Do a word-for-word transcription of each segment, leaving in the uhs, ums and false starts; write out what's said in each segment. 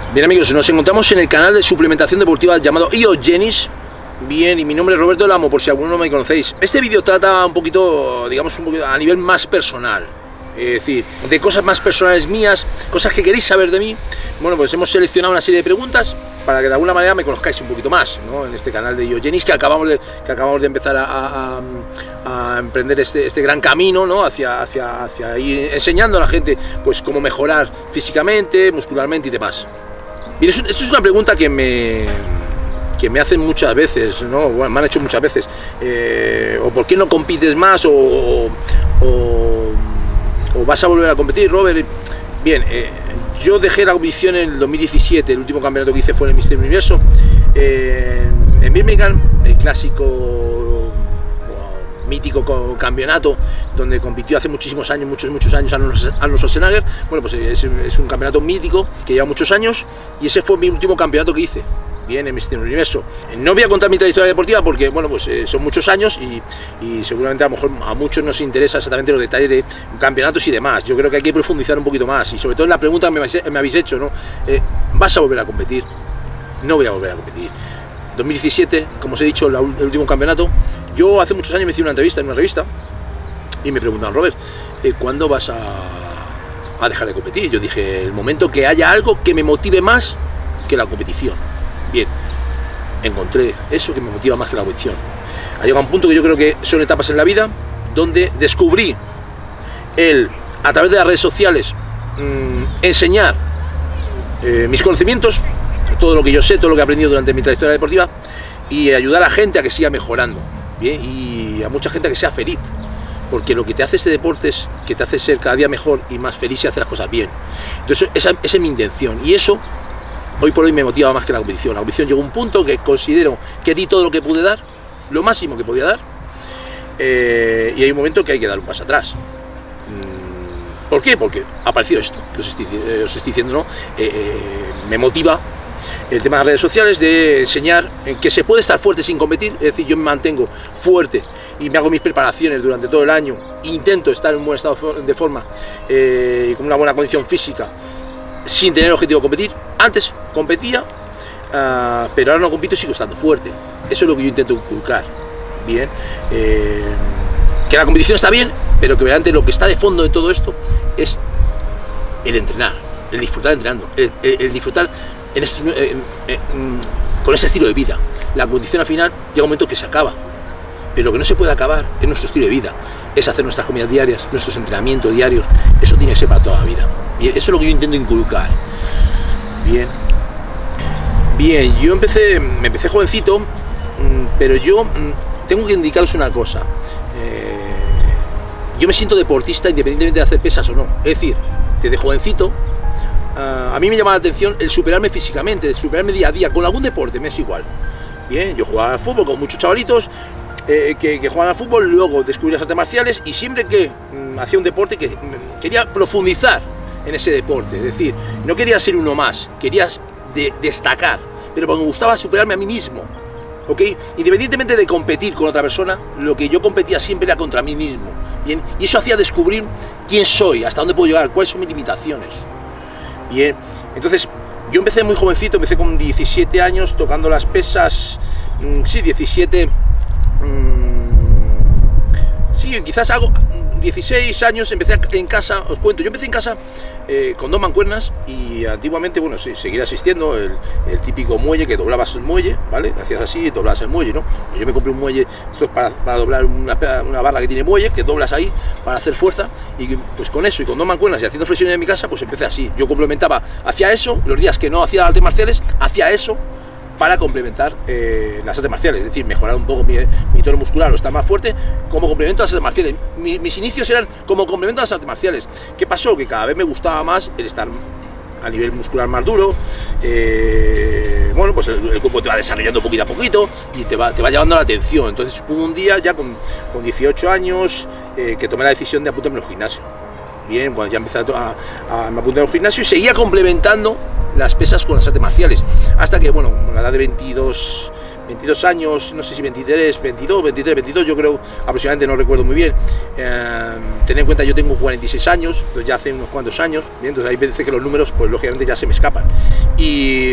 Bien amigos, nos encontramos en el canal de suplementación deportiva llamado IOGENIS. Bien, y mi nombre es Roberto Lamo, por si alguno no me conocéis. Este vídeo trata un poquito, digamos, un poquito a nivel más personal. Es decir, de cosas más personales mías, cosas que queréis saber de mí. Bueno, pues hemos seleccionado una serie de preguntas para que de alguna manera me conozcáis un poquito más, ¿no? En este canal de IOGENIS que acabamos de, que acabamos de empezar a, a, a emprender este, este gran camino, ¿no? Hacia, hacia, hacia ir enseñando a la gente pues cómo mejorar físicamente, muscularmente y demás. Bien, esto es una pregunta que me, que me hacen muchas veces, ¿no? Bueno, me han hecho muchas veces. Eh, o ¿por qué no compites más? O, o, o, o vas a volver a competir, Robert. Bien, eh, yo dejé la competición en el dos mil diecisiete, el último campeonato que hice fue en el míster Universo, eh, en Birmingham, el clásico mítico campeonato donde compitió hace muchísimos años, muchos, muchos años Arnold Schwarzenegger. Bueno, pues es, es un campeonato mítico que lleva muchos años y ese fue mi último campeonato que hice, bien, en míster Universo. No voy a contar mi trayectoria deportiva porque, bueno, pues eh, son muchos años y, y seguramente a lo mejor a muchos nos interesa exactamente los detalles de campeonatos y demás. Yo creo que hay que profundizar un poquito más y sobre todo en la pregunta que me, me habéis hecho, ¿no? Eh, ¿Vas a volver a competir? No voy a volver a competir. dos mil diecisiete, como os he dicho, la, el último campeonato. Yo hace muchos años me hice una entrevista en una revista y me preguntaban, Robert, eh, ¿cuándo vas a, a dejar de competir? Yo dije, el momento que haya algo que me motive más que la competición. Bien, encontré eso que me motiva más que la competición. Ha llegado un punto que yo creo que son etapas en la vida donde descubrí el, a través de las redes sociales, mmm, enseñar eh, mis conocimientos, todo lo que yo sé, todo lo que he aprendido durante mi trayectoria deportiva y ayudar a la gente a que siga mejorando, bien, y a mucha gente a que sea feliz, porque lo que te hace este deporte es que te hace ser cada día mejor y más feliz y hacer las cosas bien. Entonces esa, esa es mi intención y eso hoy por hoy me motiva más que la competición. La competición llegó a un punto que considero que di todo lo que pude dar, lo máximo que podía dar, eh, y hay un momento que hay que dar un paso atrás. ¿Por qué? Porque ha aparecido esto que os estoy, eh, os estoy diciendo, ¿no? Eh, eh, me motiva el tema de las redes sociales, de enseñar que se puede estar fuerte sin competir. Es decir, yo me mantengo fuerte y me hago mis preparaciones durante todo el año, intento estar en un buen estado de forma eh, con una buena condición física sin tener el objetivo de competir. Antes competía, uh, pero ahora no compito y sigo estando fuerte. Eso es lo que yo intento inculcar. Bien, eh, que la competición está bien, pero que realmente lo que está de fondo de todo esto es el entrenar, el disfrutar entrenando, el, el, el disfrutar en este, eh, eh, con ese estilo de vida. La competición al final llega un momento que se acaba, pero lo que no se puede acabar es nuestro estilo de vida, es hacer nuestras comidas diarias, nuestros entrenamientos diarios. Eso tiene que ser para toda la vida. Bien, eso es lo que yo intento inculcar. Bien, bien, yo empecé, me empecé jovencito, pero yo tengo que indicaros una cosa. Eh, yo me siento deportista independientemente de hacer pesas o no. Es decir, desde jovencito Uh, a mí me llama la atención el superarme físicamente, el superarme día a día, con algún deporte, me es igual. Bien, yo jugaba al fútbol con muchos chavalitos eh, que, que jugaban al fútbol, luego descubrí las artes marciales y siempre que mm, hacía un deporte que mm, quería profundizar en ese deporte, es decir, no quería ser uno más, quería de, destacar, pero me gustaba superarme a mí mismo, ¿ok? Independientemente de competir con otra persona, lo que yo competía siempre era contra mí mismo, bien, y eso hacía descubrir quién soy, hasta dónde puedo llegar, cuáles son mis limitaciones. Bien, entonces yo empecé muy jovencito, empecé con diecisiete años tocando las pesas, mmm, sí, diecisiete, mmm, sí, quizás hago dieciséis años, empecé en casa, os cuento, yo empecé en casa eh, con dos mancuernas y antiguamente, bueno, sí, seguir asistiendo, el, el típico muelle que doblabas el muelle, ¿vale? Hacías así y doblabas el muelle, ¿no? Yo me compré un muelle, esto es para, para doblar una, una barra que tiene muelle, que doblas ahí para hacer fuerza y pues con eso y con dos mancuernas y haciendo flexiones en mi casa, pues empecé así. Yo complementaba, hacía eso, los días que no hacía artes marciales, hacía eso para complementar eh, las artes marciales, es decir, mejorar un poco mi, mi tono muscular o estar más fuerte como complemento a las artes marciales. Mi, mis inicios eran como complemento a las artes marciales. ¿Qué pasó? Que cada vez me gustaba más el estar a nivel muscular más duro, eh, bueno, pues el, el cuerpo te va desarrollando poquito a poquito y te va, te va llevando la atención. Entonces hubo un día ya con, con dieciocho años eh, que tomé la decisión de apuntarme al gimnasio. Bien, cuando ya empecé a, a, a me apunté al gimnasio y seguía complementando las pesas con las artes marciales, hasta que, bueno, a la edad de veintidós, veintidós años, no sé si veintitrés, veintidós, veintitrés, veintidós, yo creo aproximadamente, no recuerdo muy bien. Eh, tened en cuenta, yo tengo cuarenta y seis años, entonces ya hace unos cuantos años, bien, entonces hay veces que los números, pues lógicamente ya se me escapan. Y...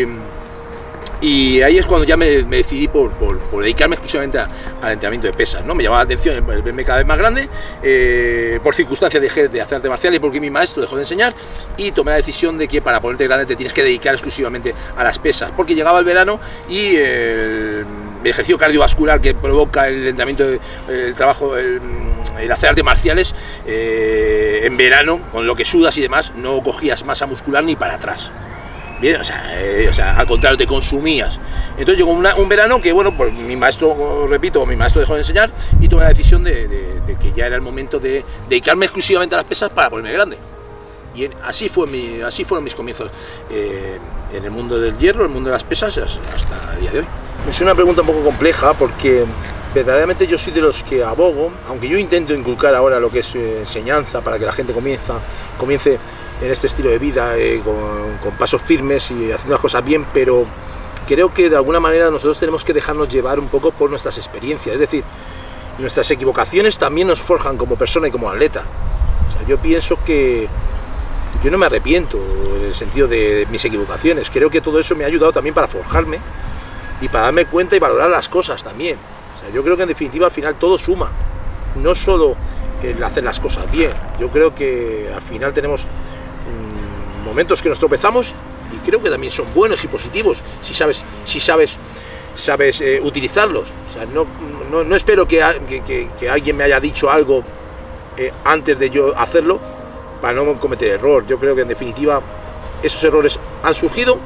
Y ahí es cuando ya me, me decidí por, por, por dedicarme exclusivamente a, al entrenamiento de pesas, ¿no? Me llamaba la atención el verme cada vez más grande, eh, por circunstancias dejé de hacer arte marcial y porque mi maestro dejó de enseñar, y tomé la decisión de que para ponerte grande te tienes que dedicar exclusivamente a las pesas, porque llegaba el verano y el, el ejercicio cardiovascular que provoca el entrenamiento, de, el trabajo, el, el hacer artes marciales, eh, en verano, con lo que sudas y demás, no cogías masa muscular ni para atrás. Bien, o sea, eh, o sea, al contrario, te consumías. Entonces llegó una, un verano que, bueno, pues mi maestro, repito, mi maestro dejó de enseñar y tomé la decisión de, de, de que ya era el momento de dedicarme exclusivamente a las pesas para ponerme grande. Y en, así, fue mi, así fueron mis comienzos eh, en el mundo del hierro, el mundo de las pesas, hasta el día de hoy. Es una pregunta un poco compleja porque verdaderamente yo soy de los que abogo, aunque yo intento inculcar ahora lo que es eh, enseñanza para que la gente comienza, comience en este estilo de vida, eh, con, con pasos firmes y haciendo las cosas bien, pero creo que de alguna manera nosotros tenemos que dejarnos llevar un poco por nuestras experiencias, es decir, nuestras equivocaciones también nos forjan como persona y como atleta. O sea, yo pienso que yo no me arrepiento en el sentido de mis equivocaciones, creo que todo eso me ha ayudado también para forjarme y para darme cuenta y valorar las cosas también. O sea, yo creo que en definitiva al final todo suma, no solo el hacer las cosas bien. Yo creo que al final tenemos momentos que nos tropezamos y creo que también son buenos y positivos si sabes, si sabes, sabes eh, utilizarlos. O sea, no, no, no espero que, que, que, que alguien me haya dicho algo eh, antes de yo hacerlo para no cometer error. Yo creo que en definitiva esos errores han surgido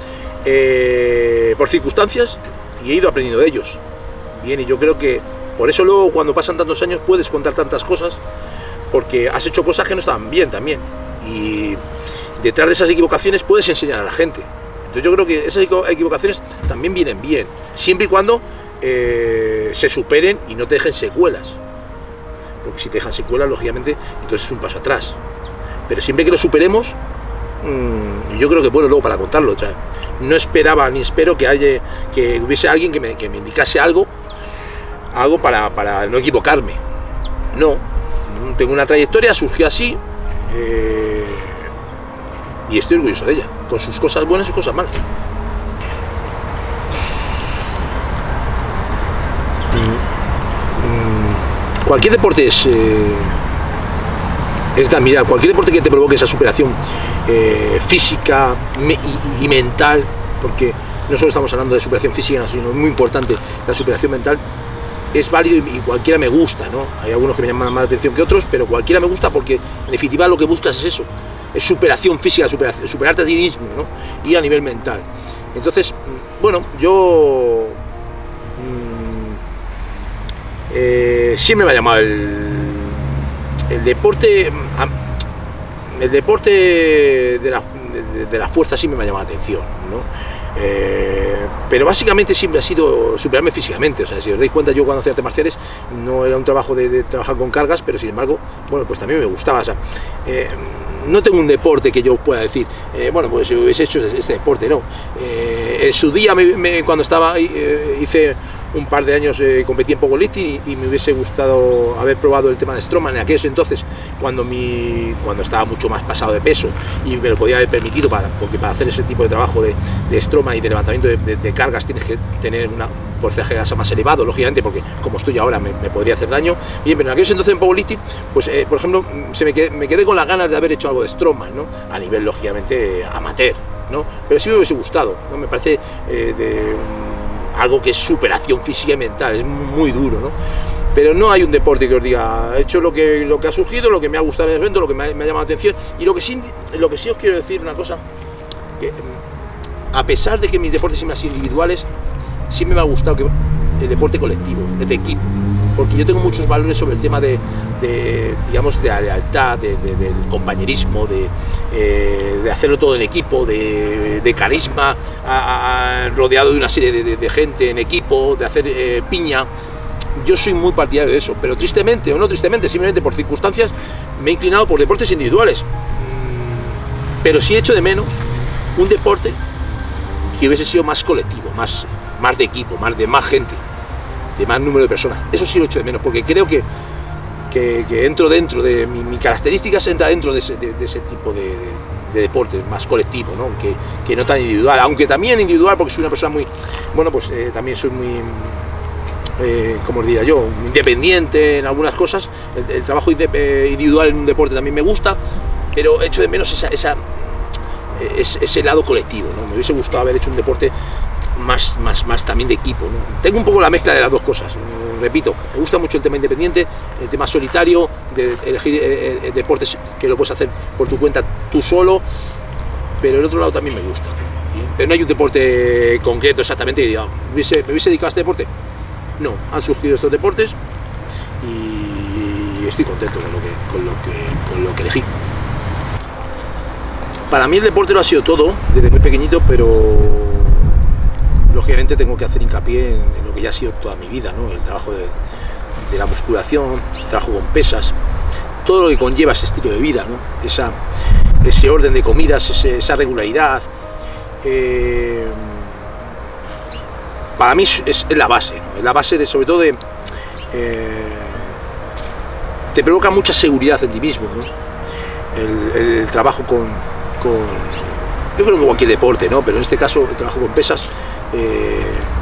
eh, por circunstancias y he ido aprendiendo de ellos. Bien, y yo creo que por eso luego cuando pasan tantos años puedes contar tantas cosas, porque has hecho cosas que no estaban bien también. Y detrás de esas equivocaciones puedes enseñar a la gente. Entonces yo creo que esas equivocaciones también vienen bien, siempre y cuando eh, se superen y no te dejen secuelas. Porque si te dejan secuelas, lógicamente, entonces es un paso atrás. Pero siempre que lo superemos, mmm, yo creo que bueno luego para contarlo. O sea, no esperaba ni espero que, haya, que hubiese alguien que me, que me indicase algo, algo para, para no equivocarme. No, tengo una trayectoria, surgió así. Eh, y estoy orgulloso de ella, con sus cosas buenas y cosas malas. Mm, cualquier deporte es, eh, es de admirar, cualquier deporte que te provoque esa superación eh, física me, y, y mental, porque no solo estamos hablando de superación física, sino muy importante la superación mental, es válido y, y cualquiera me gusta, ¿no? Hay algunos que me llaman más la atención que otros, pero cualquiera me gusta porque en definitiva lo que buscas es eso, es superación física, supera, superarte a ti mismo, ¿no? Y a nivel mental. Entonces, bueno, yo mmm, eh, siempre me ha llamado el, el deporte, el deporte de la, de, de la fuerza siempre me ha llamado la atención, ¿no? Eh, pero básicamente siempre ha sido superarme físicamente. O sea, si os dais cuenta, yo cuando hacía artes marciales no era un trabajo de, de trabajar con cargas, pero sin embargo, bueno, pues también me gustaba. O sea, eh, no tengo un deporte que yo pueda decir, eh, bueno, pues si hubiese hecho este deporte, no. Eh, en su día, me, me, cuando estaba ahí, eh, hice un par de años, eh, competí en powerlifting y, y me hubiese gustado haber probado el tema de Strongman en aquellos entonces, cuando, mi, cuando estaba mucho más pasado de peso y me lo podía haber permitido, para, porque para hacer ese tipo de trabajo de, de Strongman y de levantamiento de, de, de cargas tienes que tener una porcentaje de grasa más elevado, lógicamente, porque como estoy ahora me, me podría hacer daño. Bien, pero en aquellos entonces en powerlifting, pues eh, por ejemplo, se me quedé, me quedé con las ganas de haber hecho algo de Strongman, ¿no? A nivel, lógicamente, amateur, ¿no? Pero sí me hubiese gustado, ¿no? Me parece eh, de, um, algo que es superación física y mental, es muy duro, ¿no? Pero no hay un deporte que os diga, he hecho lo que, lo que ha surgido, lo que me ha gustado en el evento, lo que me ha, me ha llamado la atención, y lo que, sí, lo que sí os quiero decir una cosa, que a pesar de que mis deportes siempre han sido individuales, siempre me ha gustado que el deporte colectivo, de equipo, porque yo tengo muchos valores sobre el tema de, de digamos, de la lealtad, de, de, del compañerismo, de, eh, de hacerlo todo en equipo, de, de carisma, a, a, rodeado de una serie de, de, de gente en equipo, de hacer eh, piña. Yo soy muy partidario de eso, pero tristemente, o no tristemente, simplemente por circunstancias, me he inclinado por deportes individuales. Pero sí echo de menos un deporte que hubiese sido más colectivo, más, más de equipo, más de más gente, de más número de personas. Eso sí lo echo de menos, porque creo que, que, que entro dentro de mi, mi características, entra dentro de ese, de, de ese tipo de, de, de deportes más colectivo, ¿no? Que, que no tan individual, aunque también individual, porque soy una persona muy, bueno, pues eh, también soy muy, eh, como os diría yo, independiente en algunas cosas. El, el trabajo individual en un deporte también me gusta, pero echo de menos esa, esa, ese, ese lado colectivo, ¿no? Me hubiese gustado haber hecho un deporte más, más, más también de equipo, ¿no? Tengo un poco la mezcla de las dos cosas, eh, repito, me gusta mucho el tema independiente, el tema solitario, de elegir eh, eh, deportes que lo puedes hacer por tu cuenta tú solo, pero el otro lado también me gusta, ¿bien? Pero no hay un deporte concreto exactamente que diga, ¿me hubiese, ¿me hubiese dedicado a este deporte? No, han surgido estos deportes y estoy contento con lo que, con lo que, con lo que elegí. Para mí el deporte lo ha sido todo, desde muy pequeñito, pero lógicamente tengo que hacer hincapié en, en lo que ya ha sido toda mi vida, ¿no? El trabajo de, de la musculación, el trabajo con pesas, todo lo que conlleva ese estilo de vida, ¿no? Esa, ese orden de comidas, ese, esa regularidad. Eh, para mí es, es la base, ¿no? Es la base de, sobre todo, de, eh, te provoca mucha seguridad en ti mismo, ¿no? El, el trabajo con, con, yo creo que cualquier deporte, ¿no? Pero en este caso el trabajo con pesas, eh,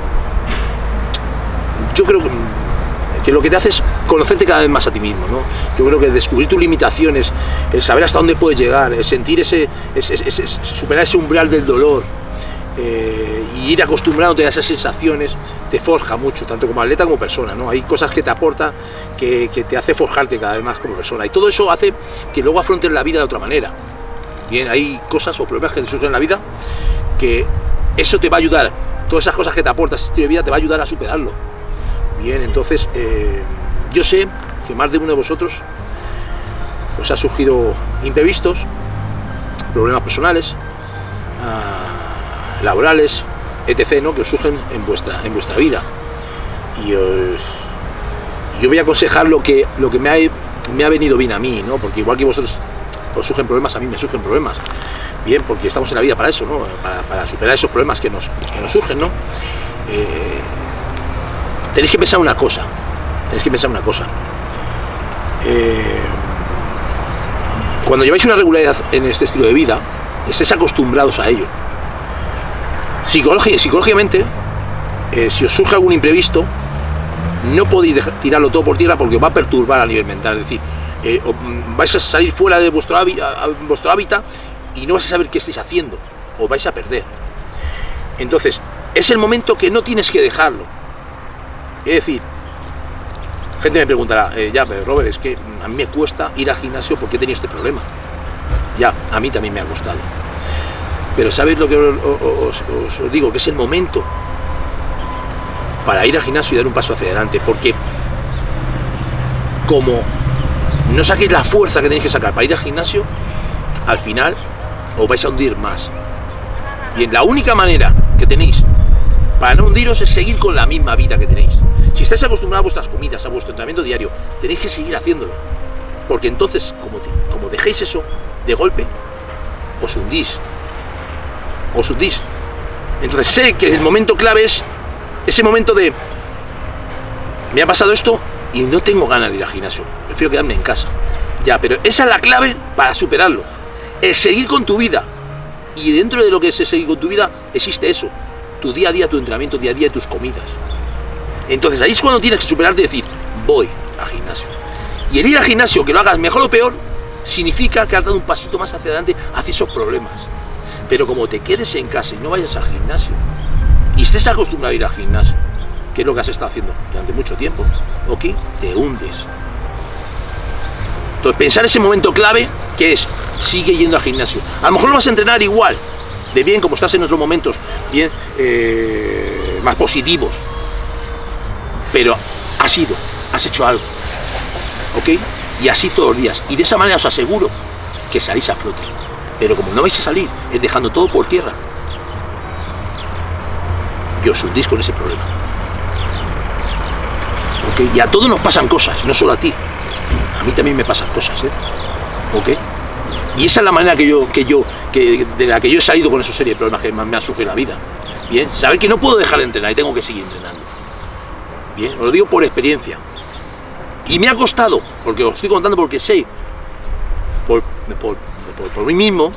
yo creo que, que lo que te hace es conocerte cada vez más a ti mismo, ¿no? Yo creo que descubrir tus limitaciones, el saber hasta dónde puedes llegar, el sentir ese, ese, ese, ese superar ese umbral del dolor, eh, y ir acostumbrándote a esas sensaciones, te forja mucho, tanto como atleta como persona, ¿no? Hay cosas que te aportan, que, que te hace forjarte cada vez más como persona, y todo eso hace que luego afrontes la vida de otra manera. Bien, hay cosas o problemas que te surgen en la vida que eso te va a ayudar, todas esas cosas que te aportas ese estilo de vida te va a ayudar a superarlo. Bien, entonces eh, yo sé que más de uno de vosotros os ha surgido imprevistos, problemas personales, uh, laborales, etcétera, ¿no? Que os surgen en vuestra, en vuestra vida. Y os, yo voy a aconsejar lo que, lo que me, ha, me ha venido bien a mí, ¿no? Porque igual que vosotros os surgen problemas, a mí me surgen problemas. Bien, porque estamos en la vida para eso, ¿no? Para, para superar esos problemas que nos, que nos surgen, ¿no? Eh, tenéis que pensar una cosa, tenéis que pensar una cosa. Eh, cuando lleváis una regularidad en este estilo de vida, estéis acostumbrados a ello. Psicológicamente, psicológicamente eh, si os surge algún imprevisto, no podéis dejar, tirarlo todo por tierra porque os va a perturbar a nivel mental. Es decir, eh, vais a salir fuera de vuestro, vuestro hábitat y no vais a saber qué estáis haciendo, os vais a perder. Entonces, es el momento que no tienes que dejarlo. Es decir, gente me preguntará, eh, ya, pero Robert, es que a mí me cuesta ir al gimnasio porque he tenido este problema. Ya, a mí también me ha costado. Pero ¿sabéis lo que os, os, os, os digo? Que es el momento para ir al gimnasio y dar un paso hacia adelante, porque como no saquéis la fuerza que tenéis que sacar para ir al gimnasio, al final os vais a hundir más. Bien, la única manera que tenéis para no hundiros es seguir con la misma vida que tenéis. Si estáis acostumbrados a vuestras comidas, a vuestro entrenamiento diario, tenéis que seguir haciéndolo, porque entonces, como, te, como dejéis eso de golpe, os hundís, os hundís. Entonces sé que el momento clave es ese momento de me ha pasado esto y no tengo ganas de ir al gimnasio, prefiero quedarme en casa. Ya, pero esa es la clave para superarlo, el seguir con tu vida. Y dentro de lo que es seguir con tu vida existe eso, tu día a día, tu entrenamiento día a día, tus comidas. Entonces ahí es cuando tienes que superarte y decir, voy al gimnasio. Y el ir al gimnasio, que lo hagas mejor o peor, significa que has dado un pasito más hacia adelante hacia esos problemas. Pero como te quedes en casa y no vayas al gimnasio, y estés acostumbrado a ir al gimnasio, que es lo que has estado haciendo durante mucho tiempo, ok, te hundes. Entonces pensar ese momento clave, que es, sigue yendo al gimnasio. A lo mejor lo vas a entrenar igual, de bien como estás en otros momentos, bien, eh, más positivos, pero has ido, has hecho algo, ok, y así todos los días, y de esa manera os aseguro que salís a flote. Pero como no vais a salir, es dejando todo por tierra, que os hundís con ese problema. ¿Ok? Y a todos nos pasan cosas, no solo a ti. A mí también me pasan cosas, ¿eh? ¿Ok? Y esa es la manera que yo, que yo, que, de la que yo he salido con esa serie de problemas que más me han surgido en la vida. Bien, saber que no puedo dejar de entrenar y tengo que seguir entrenando. Bien, os lo digo por experiencia. Y me ha costado, porque os estoy contando porque sé, por, por, por, por mí mismo,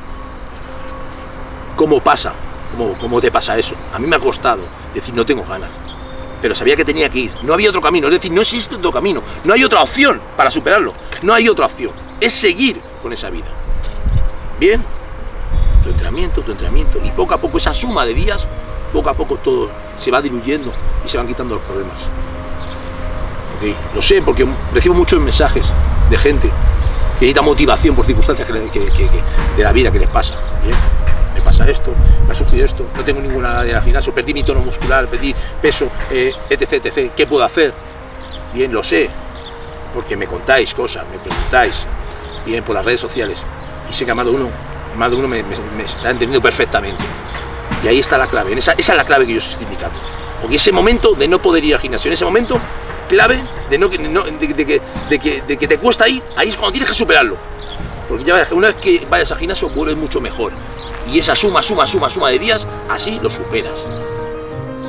cómo pasa, cómo, cómo te pasa eso. A mí me ha costado decir, no tengo ganas. Pero sabía que tenía que ir. No había otro camino. Es decir, no existe otro camino. No hay otra opción para superarlo. No hay otra opción. Es seguir con esa vida. Bien. Tu entrenamiento, tu entrenamiento. Y poco a poco esa suma de días, poco a poco todo se va diluyendo y se van quitando los problemas. Ok. Lo sé porque recibo muchos mensajes de gente que necesita motivación por circunstancias que, que, que, que de la vida que les pasa. Bien. Me pasa esto, me ha surgido esto, no tengo ninguna área de gimnasio, perdí mi tono muscular, perdí peso, eh, etc, etcétera. ¿Qué puedo hacer? Bien, lo sé, porque me contáis cosas, me preguntáis, bien, por las redes sociales, y sé que a más de uno, más de uno me, me, me está entendiendo perfectamente. Y ahí está la clave, en esa, esa es la clave que yo os estoy indicando. Porque ese momento de no poder ir al gimnasio, en ese momento clave de, no, de, de, de, que, de, que, de que te cuesta ir, ahí es cuando tienes que superarlo. Porque ya ves, una vez que vayas al gimnasio vuelves mucho mejor. Y esa suma, suma, suma, suma de días, así lo superas.